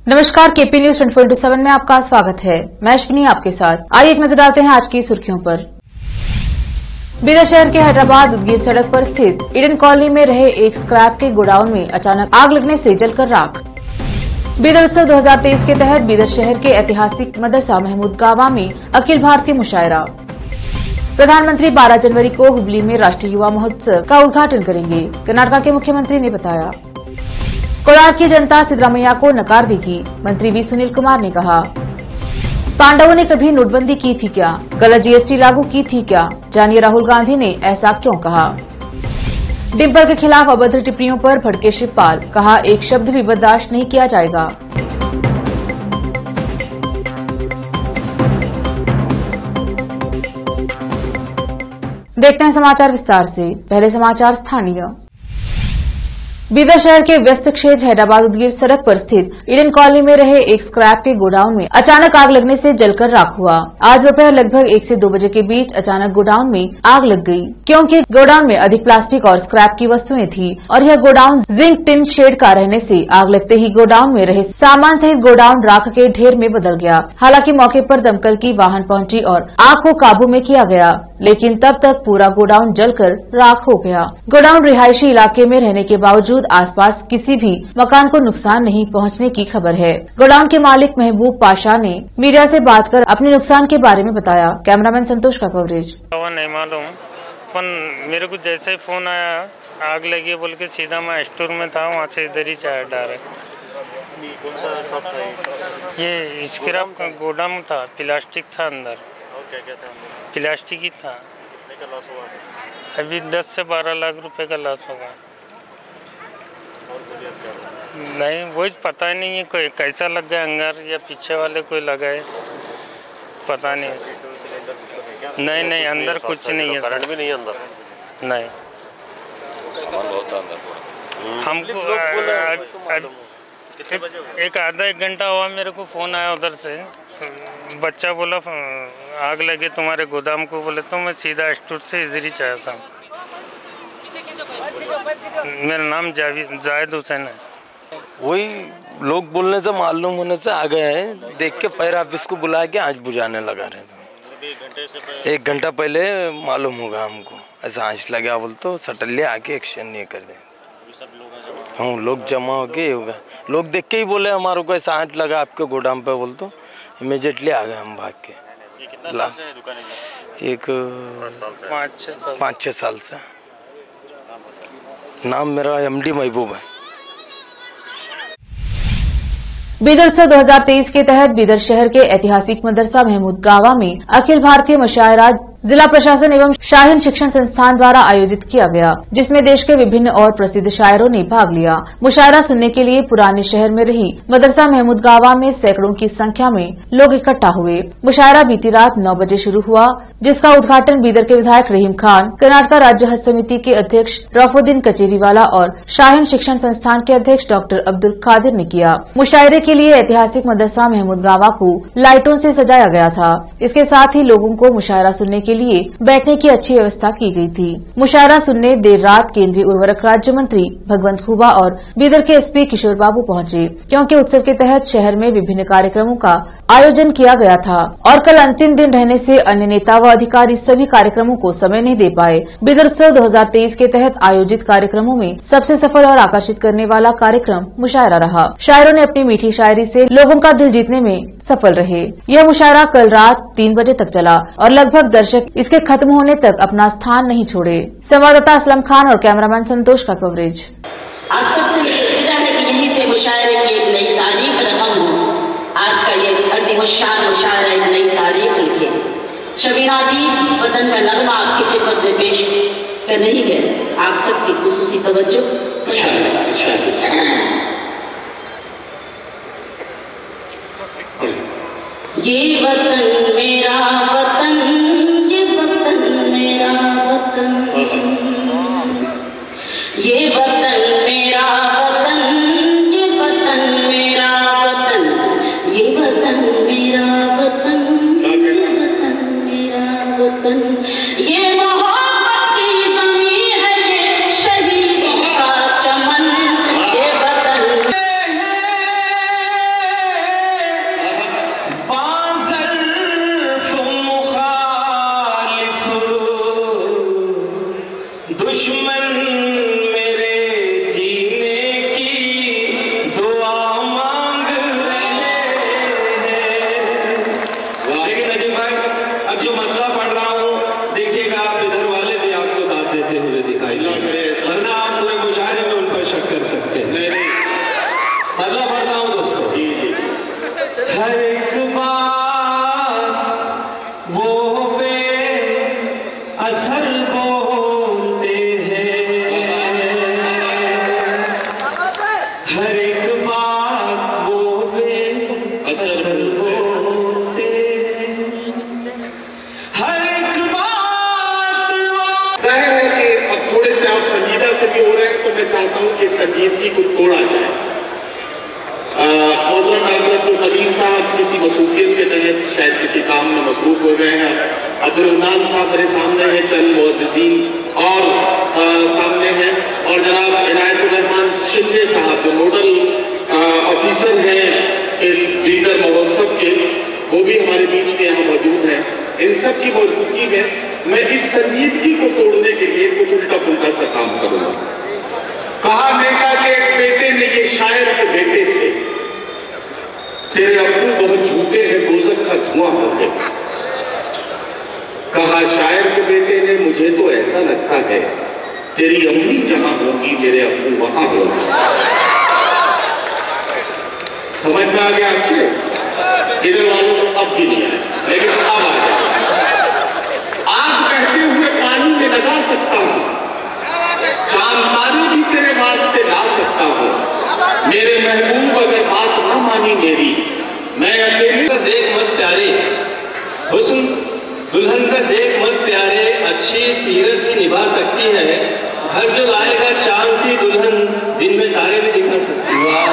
नमस्कार, KP news 24/7 में आपका स्वागत है। मैं अश्विनी आपके साथ। आइए एक नजर डालते हैं आज की सुर्खियों पर। बीदर शहर के हैदराबाद उदगीर सड़क पर स्थित ईडन कॉलोनी में रहे एक स्क्रैप के गोडाउन में अचानक आग लगने से जलकर राख। बीदर उत्सव 2023 के तहत बीदर शहर के ऐतिहासिक मदरसा महमूद गावा में अखिल भारतीय मुशायरा। प्रधानमंत्री 12 जनवरी को हुबली में राष्ट्रीय युवा महोत्सव का उद्घाटन करेंगे, कर्नाटक के मुख्यमंत्री ने बताया। कोलार की जनता सिद्धरामैया को नकार देगी, मंत्री वी सुनील कुमार ने कहा। पांडवों ने कभी नोटबंदी की थी क्या? गलत जीएसटी लागू की थी क्या? जानिए राहुल गांधी ने ऐसा क्यों कहा। डिम्पल के खिलाफ अभद्र टिप्पणियों पर भड़के शिवपाल, कहा एक शब्द भी बर्दाश्त नहीं किया जाएगा। देखते हैं समाचार विस्तार से। पहले समाचार स्थानीय। बीदर शहर के व्यस्त क्षेत्र हैदराबाद उदगीर सड़क पर स्थित ईडन कॉलोनी में रहे एक स्क्रैप के गोडाउन में अचानक आग लगने से जलकर राख हुआ। आज दोपहर लगभग 1 से 2 बजे के बीच अचानक गोडाउन में आग लग गई, क्योंकि गोडाउन में अधिक प्लास्टिक और स्क्रैप की वस्तुएं थी और यह गोडाउन जिंक टिन शेड का रहने से आग लगते ही गोडाउन में रहे सामान सहित गोडाउन राख के ढेर में बदल गया। हालांकि मौके पर दमकल की वाहन पहुंची और आग को काबू में किया गया, लेकिन तब तक पूरा गोडाउन जलकर राख हो गया। गोडाउन रिहायशी इलाके में रहने के बावजूद आसपास किसी भी मकान को नुकसान नहीं पहुंचने की खबर है। गोडाउन के मालिक महबूब पाशा ने मीडिया से बात कर अपने नुकसान के बारे में बताया। कैमरामैन संतोष का कवरेज। नहीं मालूम, पर मेरे को जैसे ही फोन आया आग लगी बोल के सीधा मैं स्टोर में था, वहाँ से इधर ही चाय डायरेक्ट। कौन सा शॉप था ये स्क्रैप का गोदाम था, प्लास्टिक था अंदर। क्या था? प्लास्टिक ही था। कितने का लॉस हुआ? अभी 10 से 12 लाख रुपए का लॉस होगा। नहीं वही पता ही नहीं है कोई कैसा लग गया, अंदर या पीछे वाले कोई लगाए, पता नहीं। नहीं अंदर कुछ नहीं है, करंट भी नहीं है अंदर। नहीं हमको एक आधा 1 घंटा हुआ मेरे को फोन आया उधर से, बच्चा बोला आग लगे तुम्हारे गोदाम को, बोले तो मैं सीधा स्टोर से इधर ही चाहा था। मेरा नाम जाहिद हुसैन है। वही लोग बोलने से मालूम होने से आ गए हैं, देख के फायर ऑफिस को बुला के आज बुझाने लगा रहे थे। 1 घंटा पहले मालूम होगा हमको, ऐसा आँच लगा बोल तो सटल्ले आके एक्शन नहीं कर दे। हाँ लोग जमा हो के होगा, लोग देख के ही बोले हमारे को ऐसा आँच लगा आपके गोदाम पे बोल तो इमीडिएटली आ गए हम भाग के। एक 5-6 साल से। नाम मेरा MD महबूब है। बीदर उत्सव 2023 के तहत बीदर शहर के ऐतिहासिक मदरसा महमूद गावा में अखिल भारतीय मुशायरा जिला प्रशासन एवं शाहीन शिक्षण संस्थान द्वारा आयोजित किया गया, जिसमें देश के विभिन्न और प्रसिद्ध शायरों ने भाग लिया। मुशायरा सुनने के लिए पुराने शहर में रही मदरसा महमूद गावा में सैकड़ों की संख्या में लोग इकट्ठा हुए। मुशायरा बीती रात 9 बजे शुरू हुआ, जिसका उद्घाटन बीदर के विधायक रहीम खान, कर्नाटक राज्य हज समिति के अध्यक्ष रफुद्दीन कचेरीवाला और शाहीन शिक्षण संस्थान के अध्यक्ष डॉक्टर अब्दुल कादिर ने किया। मुशायरे के लिए ऐतिहासिक मदरसा महमूद गावा को लाइटों से सजाया गया था। इसके साथ ही लोगों को मुशायरा सुनने के लिए बैठने की अच्छी व्यवस्था की गई थी। मुशायरा सुनने देर रात केंद्रीय उर्वरक राज्य मंत्री भगवंत खुबा और बीदर के SP किशोर बाबू पहुंचे, क्योंकि उत्सव के तहत शहर में विभिन्न कार्यक्रमों का आयोजन किया गया था और कल अंतिम दिन रहने से अन्य नेता व अधिकारी सभी कार्यक्रमों को समय नहीं दे पाए। बीदर उत्सव 2023 के तहत आयोजित कार्यक्रमों में सबसे सफल और आकर्षित करने वाला कार्यक्रम मुशायरा रहा। शायरों ने अपनी मीठी शायरी से लोगों का दिल जीतने में सफल रहे। यह मुशायरा कल रात 3 बजे तक चला और लगभग दर्शक इसके खत्म होने तक अपना स्थान नहीं छोड़े। संवाददाता असलम खान और कैमरामैन संतोष का कवरेज। आप सबसे निवेदन है कि यहीं से मुशायरे की एक नई तारीख रकम हो। आज का ये अज़ीमुश्शान मुशायरा एक नई तारीख लिखे। शबीना दी वतन का नगमा आपकी खिदमत में पेश कर रही है। आप सबकी खुसूसी तवज्जो। ये वतन मेरा वतन, ये वतन मेरा वतन, ये वतन मेरा वतन, ये वतन मेरा वतन, ये वतन मेरा वतन, ये वतन मेरा वतन, ये मोहब्बत की ज़मीं है, ये शहीदों का चमन। सकते हैं। नहीं अगला पढ़ता हूँ दोस्तों। जी जी। हर एक बात वो असर बोलते हैं, हर एक बात वो असर बोलते हैं, हर एक बात जाहिर है कि अब थोड़े से आप संजीदा से भी हो रहे हैं, तो मैं चाहता हूं कि संजीदगी को तोड़ा जाए। मोहतरम डॉक्टर अब्दुल कदीर साहब किसी मसरूफियत के तहत शायद किसी काम में मसरूफ हो गए हैं। अब्दुल रहमान साहब मेरे सामने हैं, चंद मुअज़्ज़िज़ीन और सामने हैं, और जनाब इनायतुर रहमान शिंदे साहब जो नोडल ऑफिसर हैं इस लीडर महोत्सव के, वो भी हमारे बीच में यहाँ मौजूद हैं। इन सब की मौजूदगी में मैं इस संजीदगी को तोड़ने के लिए कुछ उल्टा पुल्टा सा काम करूंगा। कहा नेता के एक बेटे ने ये शायर के बेटे से, तेरे अब्बू बहुत झूठे हैं, दोज़ख का धुआं होंगे। कहा शायर के बेटे ने, मुझे तो ऐसा लगता है तेरी अम्मी जहां होगी मेरे अब्बू वहां होंगे। समझ में आ गया आपके? इधर वालों को अब भी नहीं आया, लेकिन अब आ गया। आग बहते हुए पानी में लगा सकता हूं, चांद तारे भी तेरे वास्ते ला सकता हूं। मेरे महबूब अगर बात न मानी मेरी, मैं अकेले देख मत प्यारे हुस्न दुल्हन का देख मत प्यारे, अच्छी सीरत भी निभा सकती है, घर जो लाएगा चांद सी दुल्हन दिन में तारे भी दिखा सकती है। वाह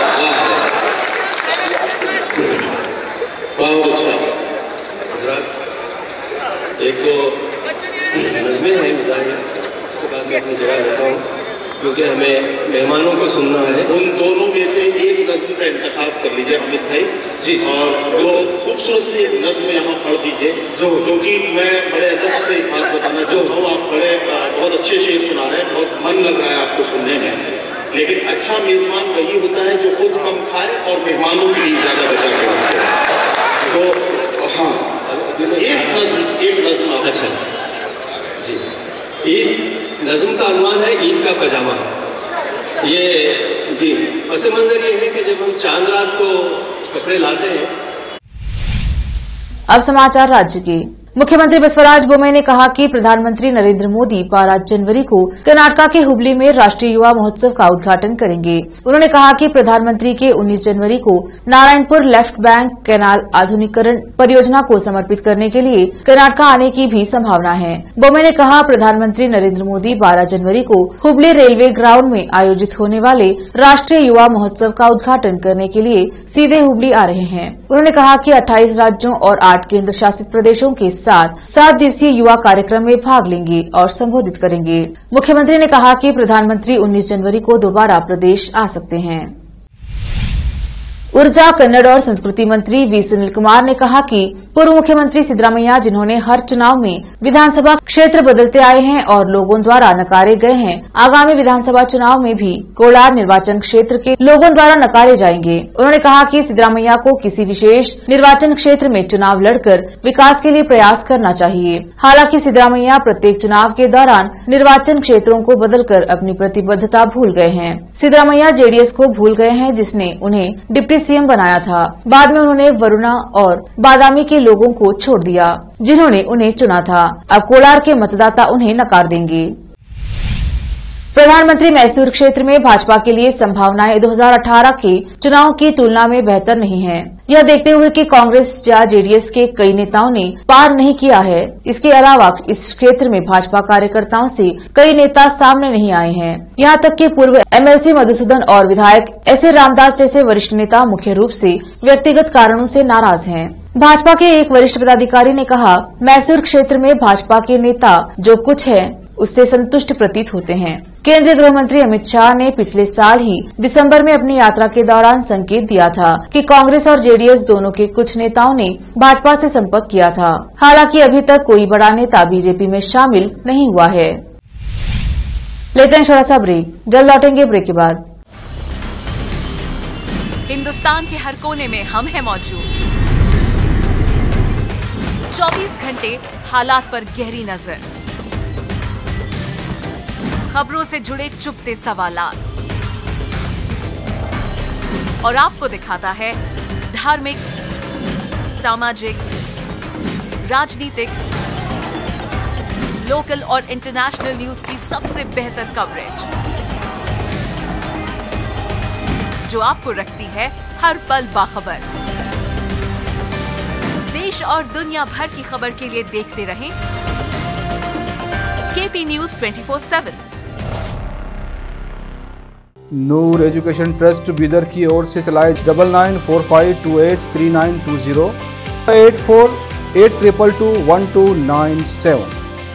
बहुत अच्छा। हजरत एक तो नज़्में हैं मिजाज, उसके बाद मैं अपनी जगह रहता हूँ क्योंकि हमें मेहमानों को सुनना है। उन दोनों में से एक नज्म का इंतखाब कर लीजिए हामिद भाई जी, और वो खूबसूरत सी नज्म यहाँ पढ़ दीजिए, क्योंकि मैं बड़े अदब से एक बात बताना चाहता हूँ। आप बहुत अच्छे शेर सुना रहे हैं, बहुत मन लग रहा है आपको सुनने में, लेकिन अच्छा मेजबान वही होता है जो खुद कम खाए और मेहमानों के लिए ज्यादा बचा के रखे। तो हाँ, एक नज्म आप। अच्छा जी, ईद नज़्म का अनुमान है ईद का पजामा। ये जी पस मंजर ये है कि जब हम चांद रात को कपड़े लाते हैं। अब समाचार राज्य के। मुख्यमंत्री बसवराज बोम्मई ने कहा कि प्रधानमंत्री नरेंद्र मोदी 12 जनवरी को कर्नाटका के हुबली में राष्ट्रीय युवा महोत्सव का उद्घाटन करेंगे। उन्होंने कहा कि प्रधानमंत्री के 19 जनवरी को नारायणपुर लेफ्ट बैंक कैनाल आधुनिकीकरण परियोजना को समर्पित करने के लिए कर्नाटका आने की भी संभावना है। बोम्मई ने कहा, प्रधानमंत्री नरेंद्र मोदी 12 जनवरी को हुबली रेलवे ग्राउंड में आयोजित होने वाले राष्ट्रीय युवा महोत्सव का उद्घाटन करने के लिए सीधे हुबली आ रहे हैं। उन्होंने कहा कि 28 राज्यों और 8 केंद्र शासित प्रदेशों के साथ 7 दिवसीय युवा कार्यक्रम में भाग लेंगे और संबोधित करेंगे। मुख्यमंत्री ने कहा कि प्रधानमंत्री 19 जनवरी को दोबारा प्रदेश आ सकते हैं। ऊर्जा, कन्नड़ और संस्कृति मंत्री वी सुनील कुमार ने कहा कि पूर्व मुख्यमंत्री सिद्धरामैया जिन्होंने हर चुनाव में विधानसभा क्षेत्र बदलते आए हैं और लोगों द्वारा नकारे गए हैं, आगामी विधानसभा चुनाव में भी कोलार निर्वाचन क्षेत्र के लोगों द्वारा नकारे जाएंगे। उन्होंने कहा कि सिद्धरामैया को किसी विशेष निर्वाचन क्षेत्र में चुनाव लड़कर विकास के लिए प्रयास करना चाहिए। हालांकि सिद्धरामैया प्रत्येक चुनाव के दौरान निर्वाचन क्षेत्रों को बदलकर अपनी प्रतिबद्धता भूल गए हैं। सिद्धरामैया जेडीएस को भूल गए हैं जिसने उन्हें डिप्टी सीएम बनाया था। बाद में उन्होंने वरुणा और बादामी के लोगों को छोड़ दिया जिन्होंने उन्हें चुना था। अब कोलार के मतदाता उन्हें नकार देंगे। प्रधानमंत्री मैसूर क्षेत्र में भाजपा के लिए संभावनाएं 2018 के चुनाव की तुलना में बेहतर नहीं है। यह देखते हुए कि कांग्रेस या जेडीएस के कई नेताओं ने पार नहीं किया है। इसके अलावा इस क्षेत्र में भाजपा कार्यकर्ताओं से कई नेता सामने नहीं आए हैं। यहाँ तक कि पूर्व एमएलसी मधुसूदन और विधायक एस रामदास जैसे वरिष्ठ नेता मुख्य रूप से व्यक्तिगत कारणों से नाराज हैं। भाजपा के एक वरिष्ठ पदाधिकारी ने कहा, मैसूर क्षेत्र में भाजपा के नेता जो कुछ है उससे संतुष्ट प्रतीत होते हैं। केंद्रीय गृह मंत्री अमित शाह ने पिछले साल ही दिसंबर में अपनी यात्रा के दौरान संकेत दिया था कि कांग्रेस और जेडीएस दोनों के कुछ नेताओं ने भाजपा से संपर्क किया था। हालांकि अभी तक कोई बड़ा नेता बीजेपी में शामिल नहीं हुआ है। लेते हैं थोड़ा सा ब्रेक, जल्द लौटेंगे ब्रेक के बाद। हिंदुस्तान के हर कोने में हम हैं मौजूद। 24 घंटे हालात पर गहरी नजर, खबरों से जुड़े चुपते सवालात, और आपको दिखाता है धार्मिक, सामाजिक, राजनीतिक, लोकल और इंटरनेशनल न्यूज की सबसे बेहतर कवरेज, जो आपको रखती है हर पल बाखबर। देश और दुनिया भर की खबर के लिए देखते रहें KP news 24/7। Noor education trust Bidar की ओर से चलाए 9945283920 8482221297।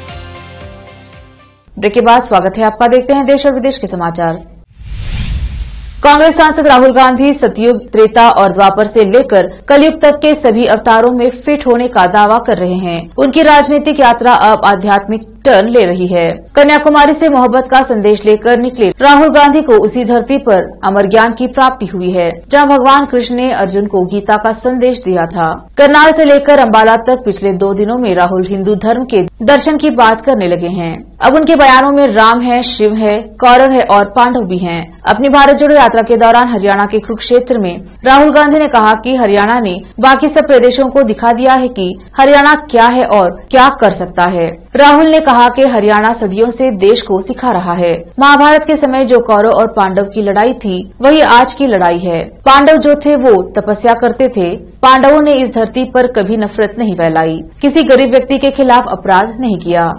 ब्रेक के बाद स्वागत है आपका। देखते हैं देश और विदेश के समाचार। कांग्रेस सांसद राहुल गांधी सतयुग, त्रेता और द्वापर से लेकर कलयुग तक के सभी अवतारों में फिट होने का दावा कर रहे हैं। उनकी राजनीतिक यात्रा अब आध्यात्मिक टर्न ले रही है। कन्याकुमारी से मोहब्बत का संदेश लेकर निकले राहुल गांधी को उसी धरती पर अमर ज्ञान की प्राप्ति हुई है जहां भगवान कृष्ण ने अर्जुन को गीता का संदेश दिया था। करनाल से लेकर अंबाला तक पिछले 2 दिनों में राहुल हिंदू धर्म के दर्शन की बात करने लगे हैं। अब उनके बयानों में राम है, शिव है, कौरव है और पांडव भी हैं। अपनी भारत जोड़ो यात्रा के दौरान हरियाणा के कुरुक्षेत्र में राहुल गांधी ने कहा कि हरियाणा ने बाकी सब प्रदेशों को दिखा दिया है कि हरियाणा क्या है और क्या कर सकता है। राहुल ने कहा कि हरियाणा सदियों से देश को सिखा रहा है। महाभारत के समय जो कौरव और पांडव की लड़ाई थी वही आज की लड़ाई है। पांडव जो थे वो तपस्या करते थे। पांडवों ने इस धरती पर कभी नफरत नहीं फैलाई, किसी गरीब व्यक्ति के खिलाफ अपराध नहीं किया।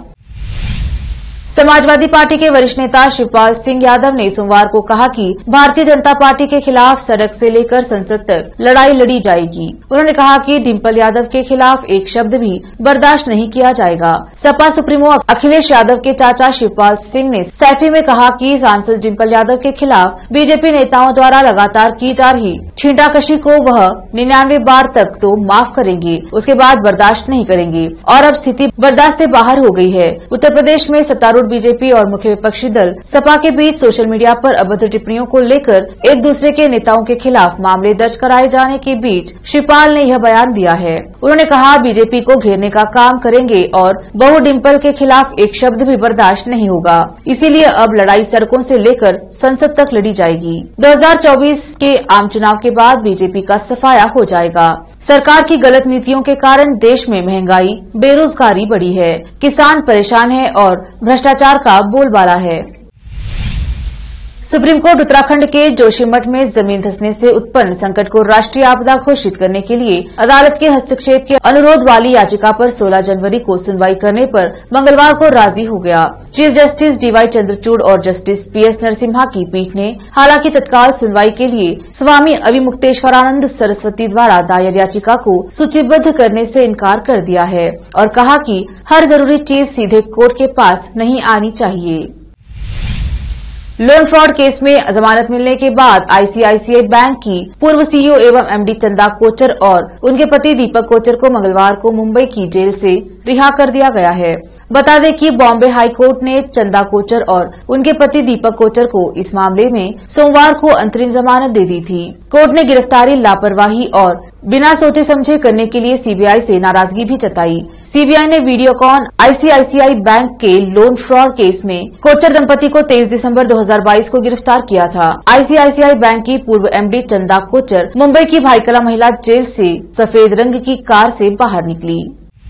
समाजवादी पार्टी के वरिष्ठ नेता शिवपाल सिंह यादव ने सोमवार को कहा कि भारतीय जनता पार्टी के खिलाफ सड़क से लेकर संसद तक लड़ाई लड़ी जाएगी। उन्होंने कहा कि डिम्पल यादव के खिलाफ एक शब्द भी बर्दाश्त नहीं किया जाएगा। सपा सुप्रीमो अखिलेश यादव के चाचा शिवपाल सिंह ने सैफी में कहा कि सांसद डिम्पल यादव के खिलाफ बीजेपी नेताओं द्वारा लगातार की जा रही छींटाकशी को वह 99 बार तक तो माफ करेंगे, उसके बाद बर्दाश्त नहीं करेंगे और अब स्थिति बर्दाश्त से बाहर हो गई है। उत्तर प्रदेश में सत्तारूढ़ बीजेपी और मुख्य विपक्षी दल सपा के बीच सोशल मीडिया पर अभद्र टिप्पणियों को लेकर एक दूसरे के नेताओं के खिलाफ मामले दर्ज कराए जाने के बीच शिवपाल ने यह बयान दिया है। उन्होंने कहा बीजेपी को घेरने का काम करेंगे और बहू डिम्पल के खिलाफ एक शब्द भी बर्दाश्त नहीं होगा। इसीलिए अब लड़ाई सड़कों से लेकर संसद तक लड़ी जाएगी। 2024 के आम चुनाव के बाद बीजेपी का सफाया हो जाएगा। सरकार की गलत नीतियों के कारण देश में महंगाई, बेरोजगारी बढ़ी है, किसान परेशान है और भ्रष्टाचार का बोलबाला है। सुप्रीम कोर्ट उत्तराखंड के जोशीमठ में जमीन धंसने से उत्पन्न संकट को राष्ट्रीय आपदा घोषित करने के लिए अदालत के हस्तक्षेप के अनुरोध वाली याचिका पर 16 जनवरी को सुनवाई करने पर मंगलवार को राजी हो गया। चीफ जस्टिस डीवाई चंद्रचूड़ और जस्टिस पीएस नरसिम्हा की पीठ ने हालांकि तत्काल सुनवाई के लिए स्वामी अविमुक्तेश्वरानंद सरस्वती द्वारा दायर याचिका को सूचीबद्ध करने से इनकार कर दिया है और कहा कि हर जरूरी चीज सीधे कोर्ट के पास नहीं आनी चाहिए। लोन फ्रॉड केस में जमानत मिलने के बाद आईसीआईसीआई बैंक की पूर्व सीईओ एवं एमडी चंदा कोचर और उनके पति दीपक कोचर को मंगलवार को मुंबई की जेल से रिहा कर दिया गया है। बता दें कि बॉम्बे हाई कोर्ट ने चंदा कोचर और उनके पति दीपक कोचर को इस मामले में सोमवार को अंतरिम जमानत दे दी थी। कोर्ट ने गिरफ्तारी लापरवाही और बिना सोचे समझे करने के लिए सीबीआई से नाराजगी भी जताई। सीबीआई ने वीडियोकॉन आईसीआईसीआई बैंक के लोन फ्रॉड केस में कोचर दंपति को 23 दिसंबर 2022 को गिरफ्तार किया था। आईसीआईसीआई बैंक की पूर्व एमडी चंदा कोचर मुंबई की भाईकला महिला जेल से सफेद रंग की कार से बाहर निकली।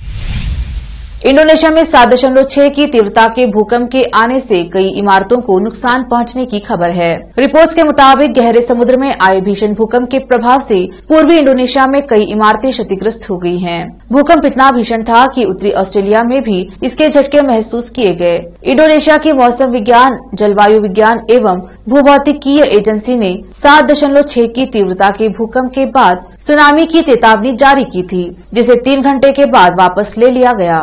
इंडोनेशिया में 7.6 की तीव्रता के भूकंप के आने से कई इमारतों को नुकसान पहुंचने की खबर है। रिपोर्ट्स के मुताबिक गहरे समुद्र में आए भीषण भूकंप के प्रभाव से पूर्वी इंडोनेशिया में कई इमारतें क्षतिग्रस्त हो गई हैं। भूकंप इतना भीषण था कि उत्तरी ऑस्ट्रेलिया में भी इसके झटके महसूस किए गए। इंडोनेशिया की मौसम विज्ञान, जलवायु विज्ञान एवं भूभौतिकीय एजेंसी ने 7.6 की तीव्रता के भूकंप के बाद सुनामी की चेतावनी जारी की थी, जिसे 3 घंटे के बाद वापस ले लिया गया।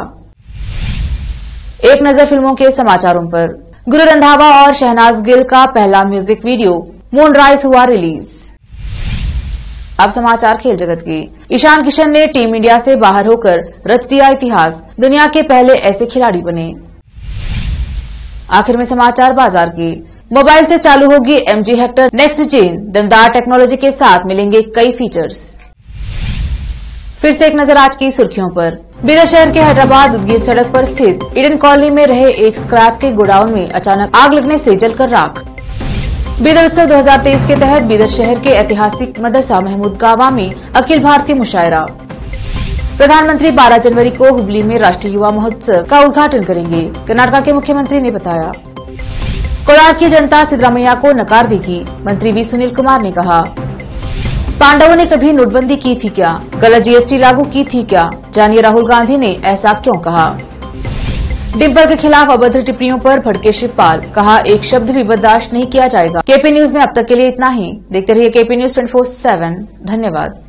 एक नजर फिल्मों के समाचारों पर। गुरु रंधावा और शहनाज गिल का पहला म्यूजिक वीडियो मूनराइज हुआ रिलीज। अब समाचार खेल जगत के। ईशान किशन ने टीम इंडिया से बाहर होकर रच दिया इतिहास, दुनिया के पहले ऐसे खिलाड़ी बने। आखिर में समाचार बाजार के। मोबाइल से चालू होगी MG हेक्टर नेक्स्ट जेन, दमदार टेक्नोलॉजी के साथ मिलेंगे कई फीचर्स। फिर से एक नजर आज की सुर्खियों पर। बीदर शहर के हैदराबाद उदगीर सड़क पर स्थित ईडन कॉलोनी में रहे एक स्क्रैप के गोडाउन में अचानक आग लगने से जलकर राख। बीदर उत्सव 2023 के तहत बीदर शहर के ऐतिहासिक मदरसा महमूद गावा में अखिल भारतीय मुशायरा। प्रधानमंत्री 12 जनवरी को हुबली में राष्ट्रीय युवा महोत्सव का उद्घाटन करेंगे, कर्नाटक के मुख्यमंत्री ने बताया। कोलार की जनता सिद्धरामैया को नकार देगी, मंत्री वी सुनील कुमार ने कहा। पांडवों ने कभी नोटबंदी की थी क्या, गलत जीएसटी लागू की थी क्या, जानिए राहुल गांधी ने ऐसा क्यों कहा। डिम्पल के खिलाफ अभद्र टिप्पणियों पर भड़के शिवपाल, कहा एक शब्द भी बर्दाश्त नहीं किया जाएगा। केपी न्यूज में अब तक के लिए इतना ही। देखते रहिए केपी न्यूज 24/7। धन्यवाद।